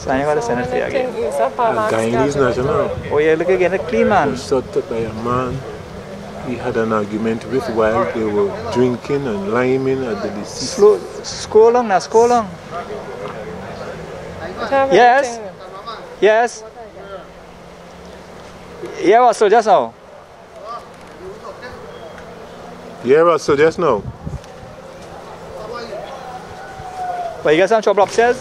Signing of the cemetery again. Guyanese national. Oh yeah, look again, the clean man. Was shot by a man. He had an argument with while they were drinking and liming at the deceased. Slow, scroll along now, scroll along. Yes? Yes? Yeah, Russell, just now. Yeah, Russell, just now. But you got some trouble upstairs?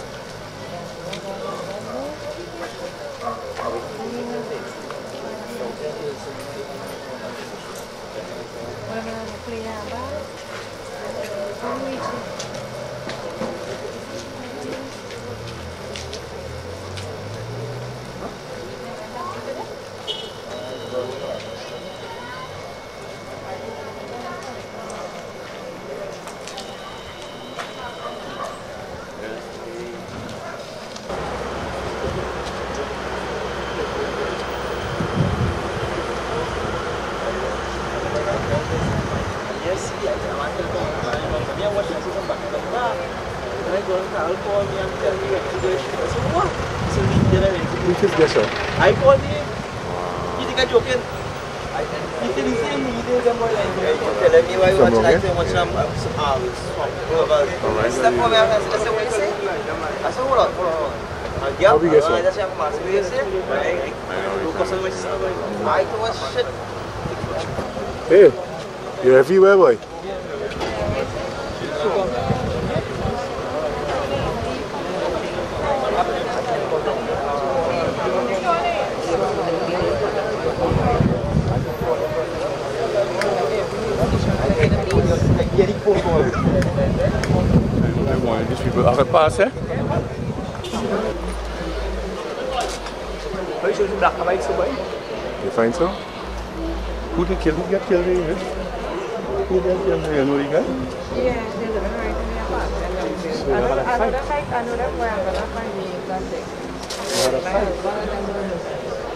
Which is this one? I called him. He think I'm joking. He said the same video than what I did. Telling me why you watch like so much hours. Step over there. I said, what you say? I said, hold on. How we get some? I said, what you say? I thought shit. Hey, you're everywhere, boy. These people are pass, eh? You find so? Who did kill? Who got killed here? Who got killed here? You know the guy? Yeah, there's a very another fight, another where I'm gonna find the plastic.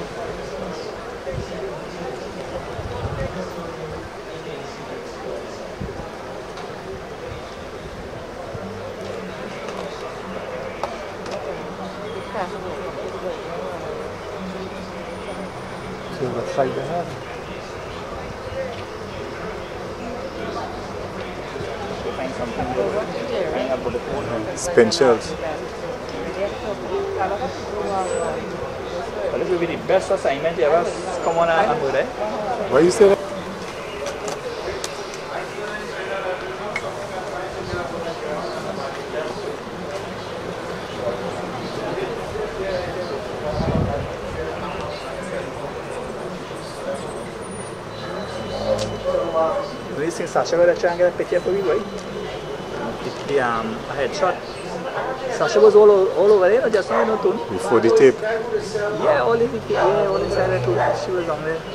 So what fight they have? Find something. Spent shells. Well, this will be the best assignment you ever come on and do, right? Why you say that? Do you think Sasha got a try and get a picture for you, right? The headshot. Sasha was all over there, just now, you know, too. Before the tape. Yeah, all inside there too. She was on there.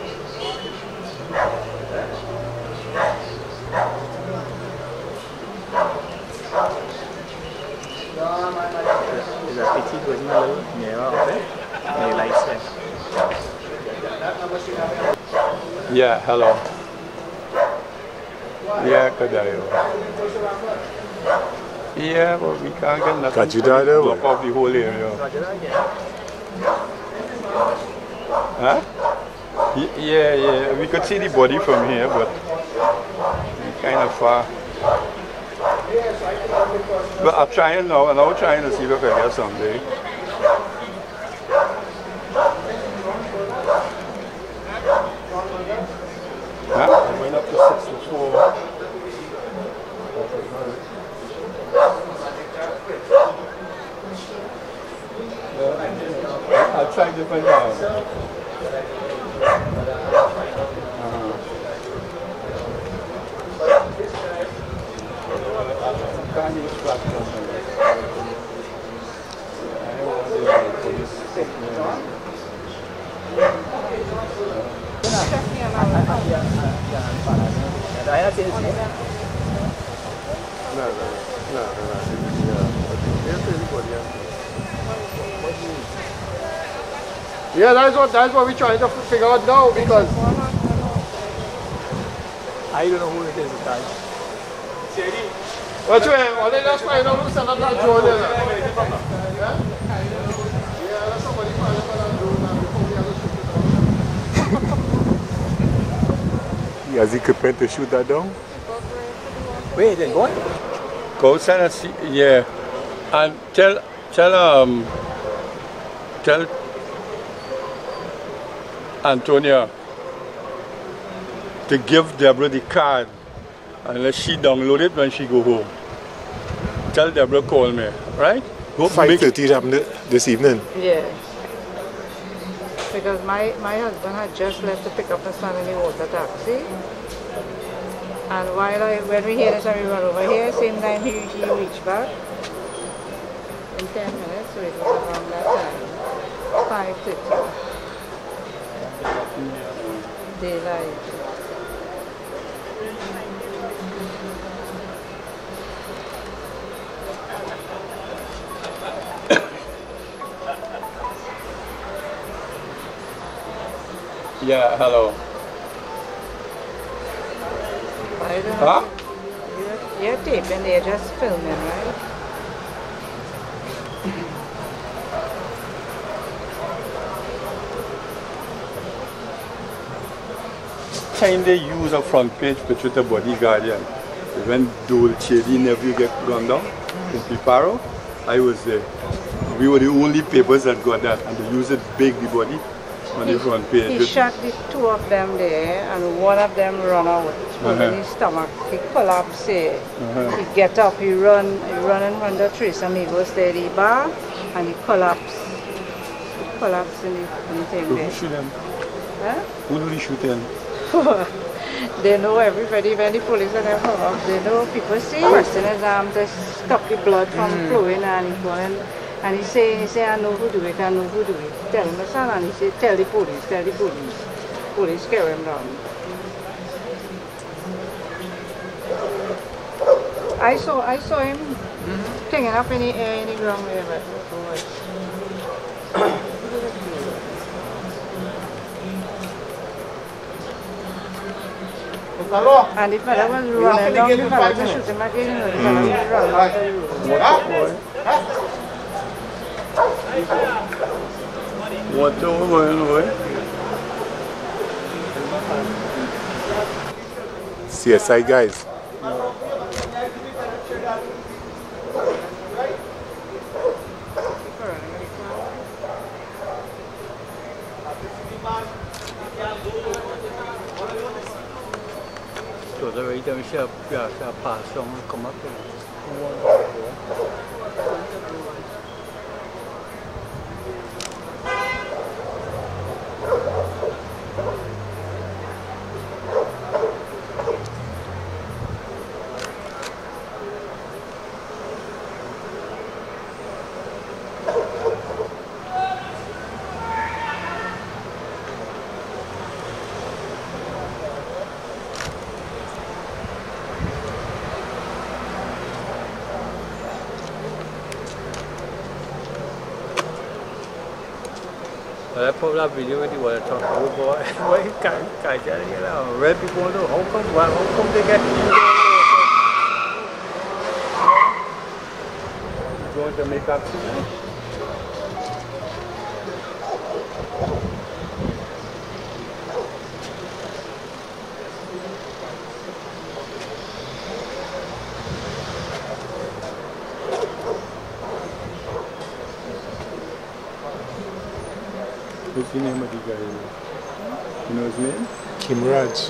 There's a picture going a little nearer up there. And the lights there. Yeah, hello. Yeah, Kadayo. Yeah, but we can't get nothing. Kajidada, Block off the whole area. Huh? Yeah. We could see the body from here, but kind of far. But I'm trying now, and I'm trying to see if I can get someday. Huh? I went up to 64. I'll try different now. Can't use platform. Yeah, that's what we're trying to figure out now because I don't know who it is, guys. Watch it, all they just find out who's another drone there. Has he prepared to shoot that down? Where is it going? Go outside and see, yeah. And tell Antonia to give Deborah the card and let she download it when she go home. Tell Deborah call me, right? Go 5:30 happened this evening. Yeah. Because my husband had just left to pick up the son in the water taxi. And when we hear this and we run over here, same time he reached back. In 10 minutes, so it was around that time. 5:30. Daylight. Yeah, hello. I don't Huh? know. You're taping, they're just filming, right? Time they use a front page picture with the Body Guardian. When Dolce, the nephew get gunned down in Piparo, I was there. We were the only papers that got that, and they used it big, the body, on the front page. He shot the two of them there, and one of them run out in his stomach. He collapsed. He get up, he run in front of Tres Amigos there, the bar, and he collapsed. He collapsed in the thing Who there. shoot them? Huh? Who do they shoot them? They know everybody, when the police and them come up, they know people see pressing his arm to stop the blood from flowing, and he going, and he say, I know who do it, I know who do it. Tell him, son, and he say, tell the police, tell the police. Police carry him down. I saw him hanging up in the air in the ground there, but and the fellow was running down, the fellow to shoot him again, the fellow was running out the road. What's going on? CSI guys. Đấy, phô ra video đi gọi là cho cậu boy với cái gì là red people đâu không không thấy cái going to make up What's the name of the guy? You know his name? Kim Raj.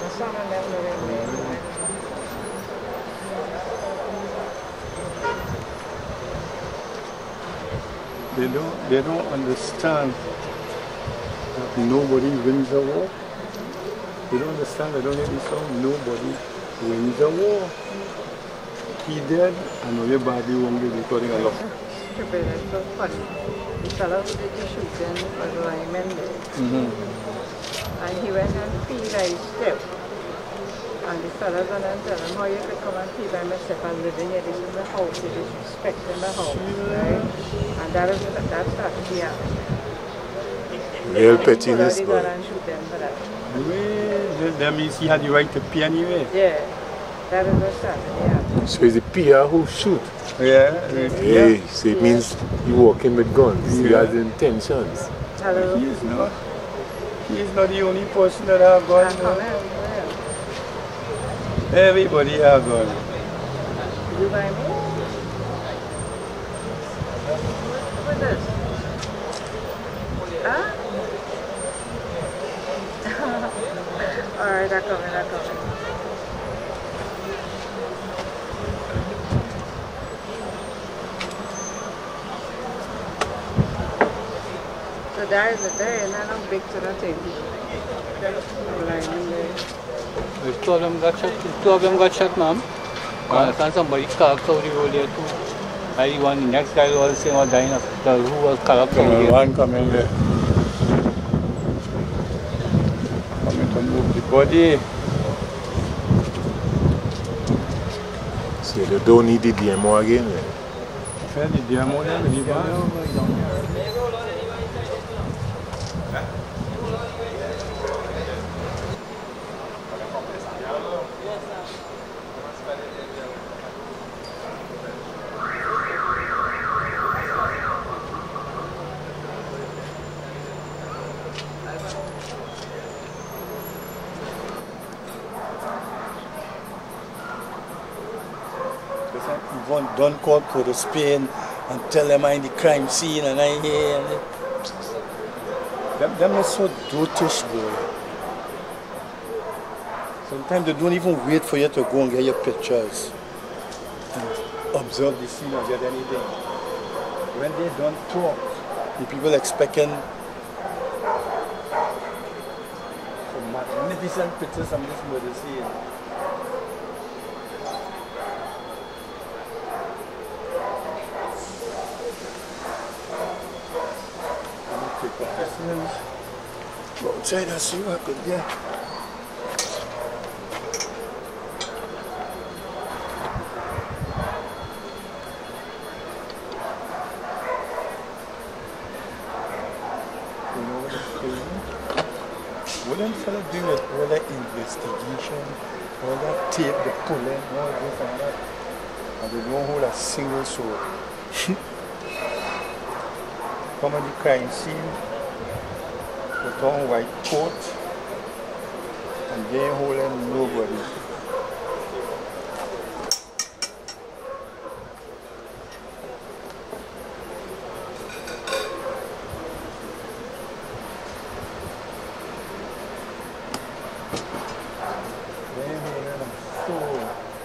They don't understand that nobody wins a war. They don't understand, they don't hear this song, nobody wins a war. He dead, and only body won't be recording a lot. Stupid, it's so funny. The fellow who did the shooting was Lyman there. And he went and peed at his step. And the fellow gonna tell him how you could come and pee by myself and live in here. This is the house, you disrespecting the house, right? And that started the act. Real pettiness. He gonna shoot them for that. Well, that means he had the right to pee anyway. Yeah, that is what started the act. So it's the PR who shoot. Yeah. Hey, so it means you walk in with guns. He has intentions. Hello? He is not the only person that have gone. Everybody are gone. Did you buy me? What is this? Huh? Alright, I'm coming. So there is not a big sort of thing. Two of them got shot, ma'am. And somebody carved out the road there too. And the next guy was saying was dying of who was carved out here. One coming there. Coming to move the body. So they don't need the DMO again. Fair the DMO then, Don't call Port of Spain and tell them I'm in the crime scene and I'm here. Them are so dotish, boy. Sometimes they don't even wait for you to go and get your pictures and observe the scene or get anything. When they don't talk, the people expecting some magnificent pictures of this murder scene. Go outside and see what I could get. You know what I'm saying? What them fella doing with all that investigation, all that tape, the pulling, all this and that, and they don't hold a single soul. Come on the crime scene, put on white coat, and they ain't holding nobody. They ain't holding a soul.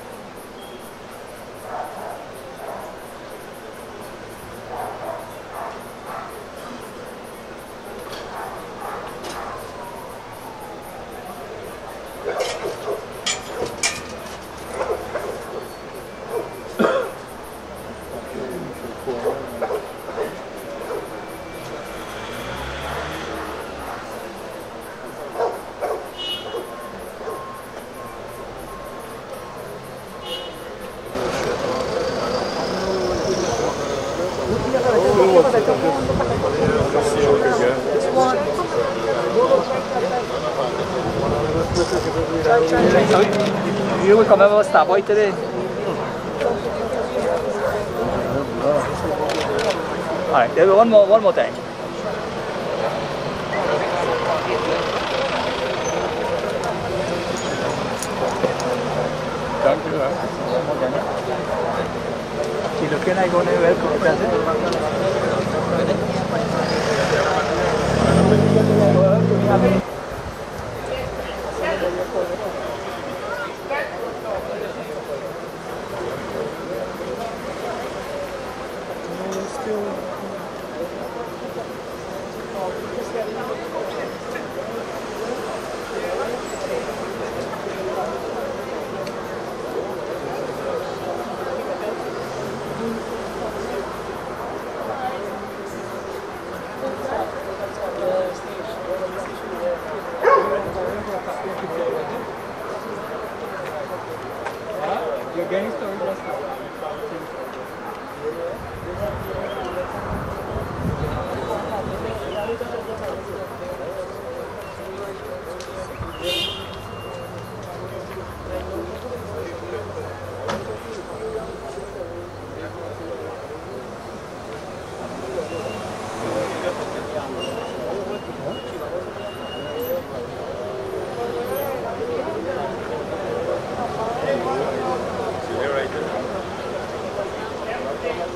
You will come over stop by today. Alright, there one more time. Thank you. Si lo que hay con el welcome.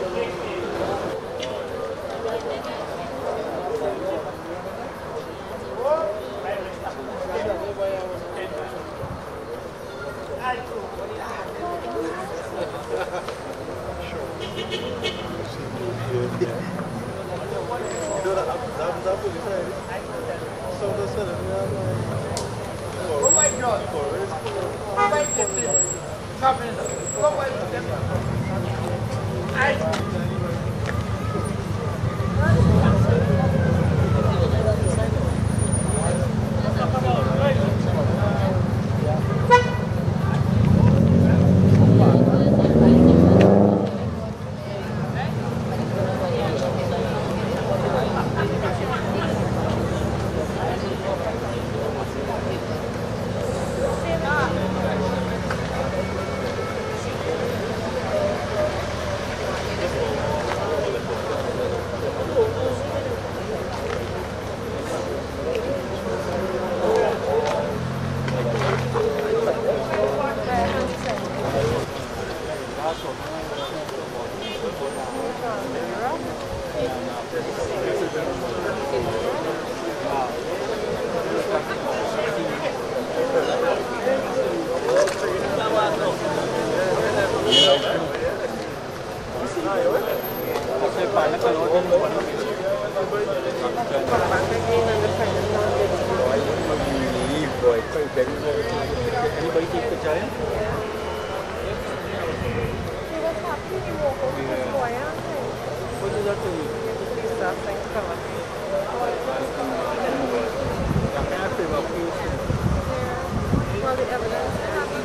Anybody take the giant? What does that mean? Well, the evidence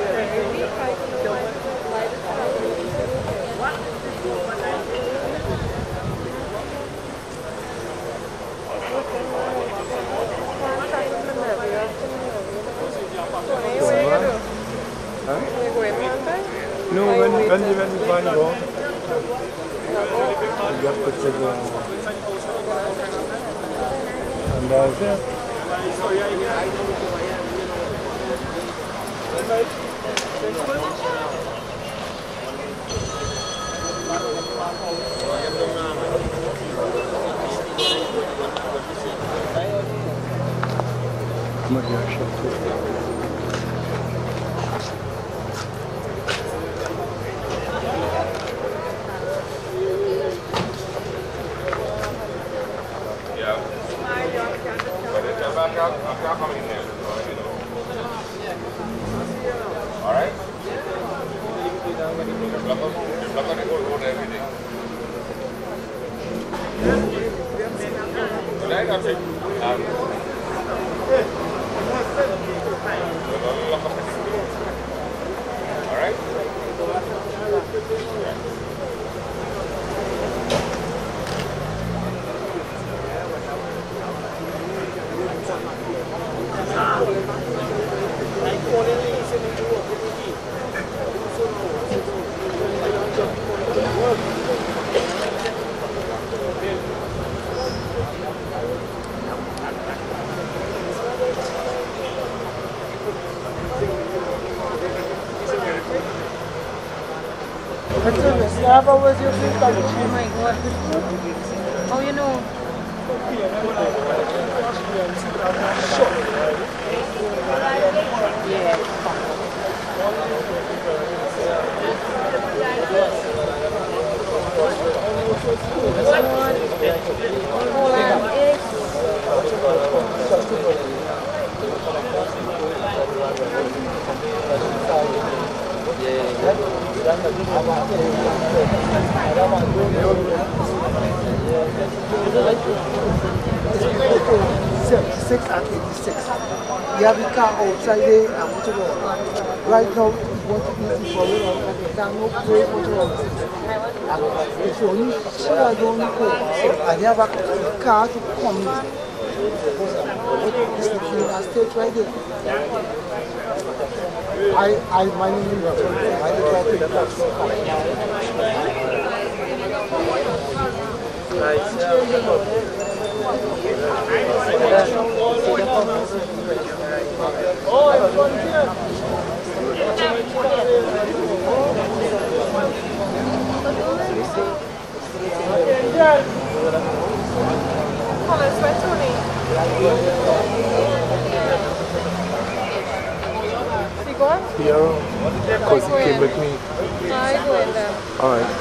No, when we find out, you have to take and that's it. What was your food country? Oh my God. Oh, you know. Six and 86. We have the car outside there and put it on. Right now, we want to eat for it and the car no play put it on. And if you only see I don't go, and you have a car to come in. This is the stage right there. My name is I try to get Colors by Tony. You going? Yeah, because he came with me. I go in there. Alright.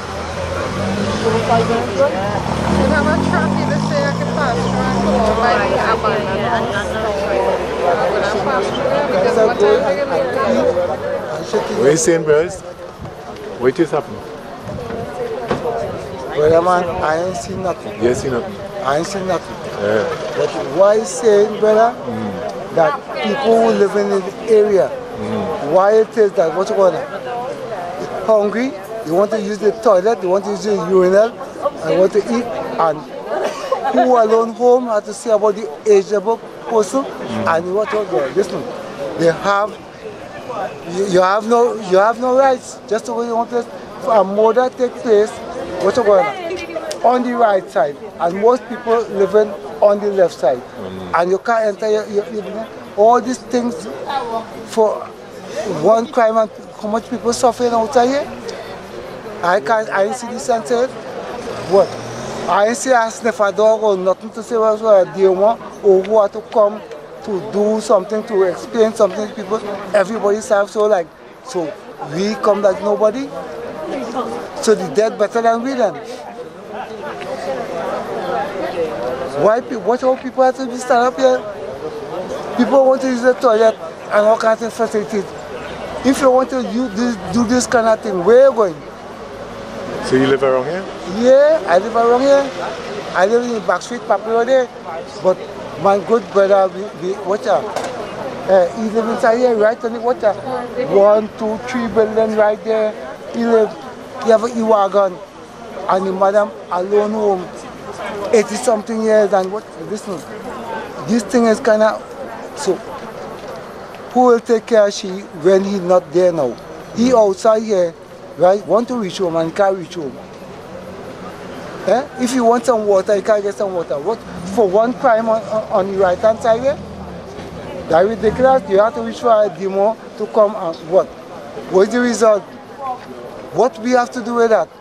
You have a truck you just say I can pass through and go out by the Abba. I'm going to pass through there because what time they get later. What are you saying, brothers? What is happening? Brother man, I ain't seen nothing. You see nothing? I ain't seen nothing. Yeah. But why is saying, brother, that people who live in the area, why it is that what you want to hungry, you want to use the toilet, you want to use the urinal, and want to eat, and who alone home have to say about the ageable person, and you want to listen, they have you have no rights. Just the way you want to a murder take place, what's going on the right side, and most people living on the left side, and you can't enter your all these things for one crime, and how much people suffering outside here. I ain't see the sense of it. What? I ain't see a sniff a dog or nothing to say about a demon or who had to come to do something, to explain something to people. Everybody serves so like, so we come like nobody. So the dead better than we then. Why? What how people have to be stand up here? People want to use the toilet and all kinds of facilities. If you want to do this kind of thing, where are you going? So you live around here? Yeah, I live around here. I live in Back Street, Papua there. But my good brother, he lives inside here, right on the water. 1, 2, 3 buildings right there. He have an E-wagon. And the madam alone home, 80-something years. And what? Listen, this thing is kind of, so who will take care of she when he's not there now? He outside here, right? Want to reach home and can't reach home. Eh? If you want some water, you can't get some water. What? For one crime on the right hand side here? That's ridiculous. You have to reach for a demo to come and what? What's the result? What we have to do with that?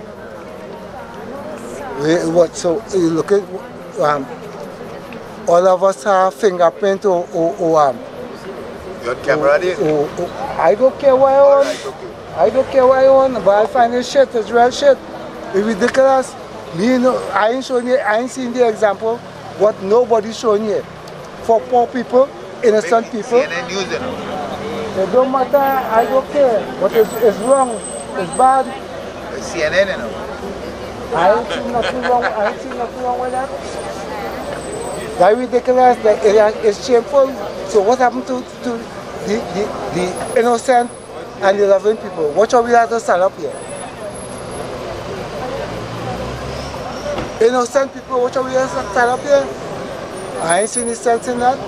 What? So you look at all of us have fingerprint or your camera there? I don't care what I own. I don't care what I own, but I find this shit, it's real shit. It's ridiculous. Me, no, I ain't showing you, I ain't seen the example what nobody's showing you. For poor people, innocent people. CNN News, you know. It don't matter, I don't care. But it's wrong, it's bad. It's CNN, you know. I ain't seen nothing wrong, I ain't seen nothing wrong with that. That's ridiculous, it's shameful. So what happened to the innocent and the loving people? What shall we have to stand up here? Innocent people, what shall we have to stand up here? I ain't seen any sense in that.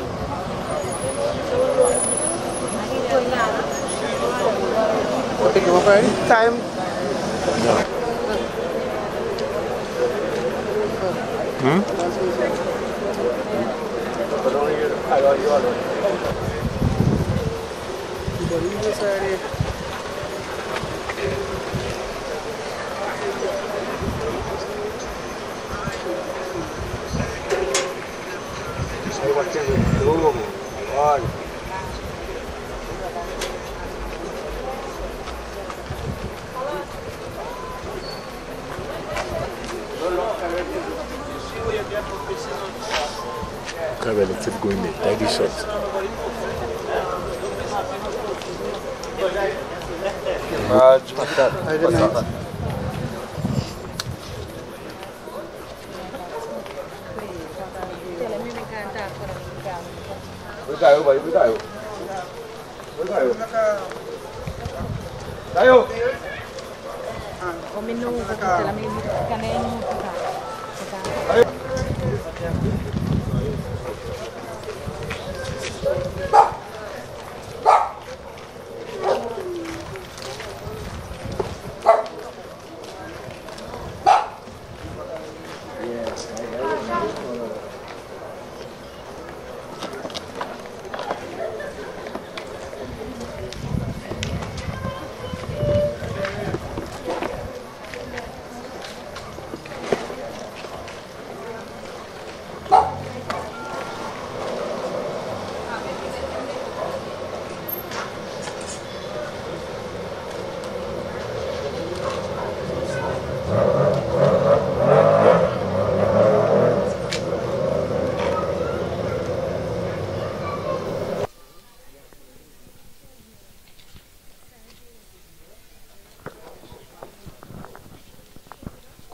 Time. Okay, let's keep going there. Tidy shots.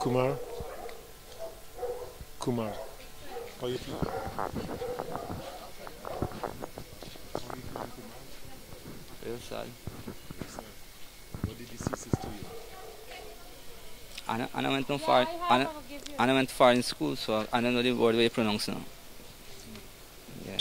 Kumar? Kumar. How you feel? Real sad. What did the sisters do you? I went too far. I went far in school, so I don't know the word way pronounce now. Yeah.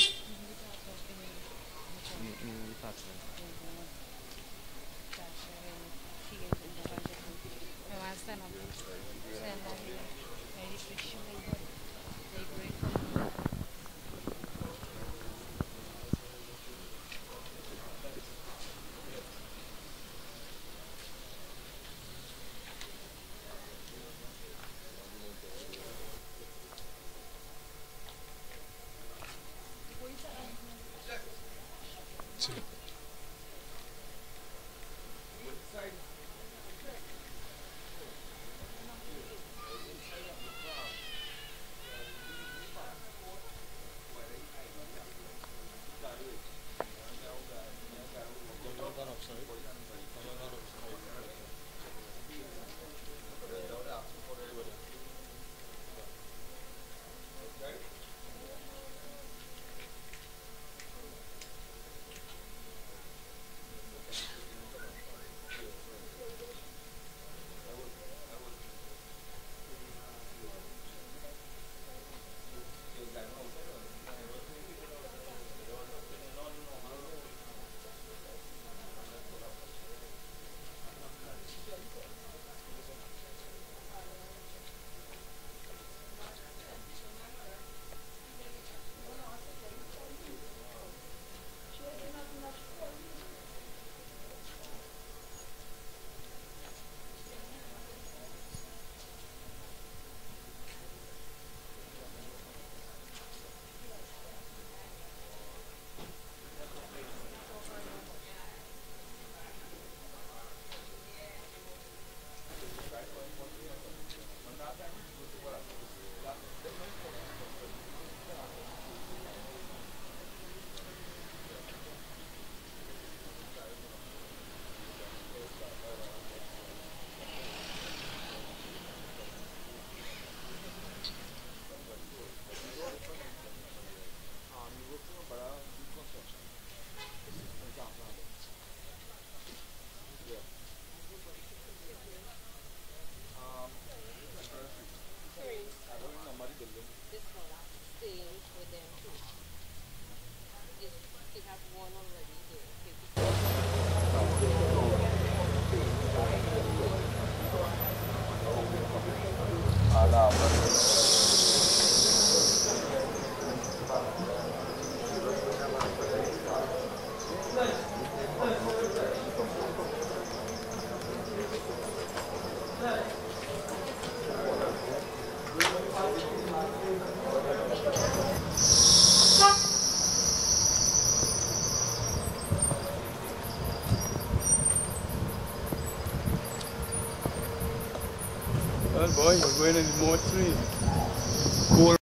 Well, boy, you're going in more trees.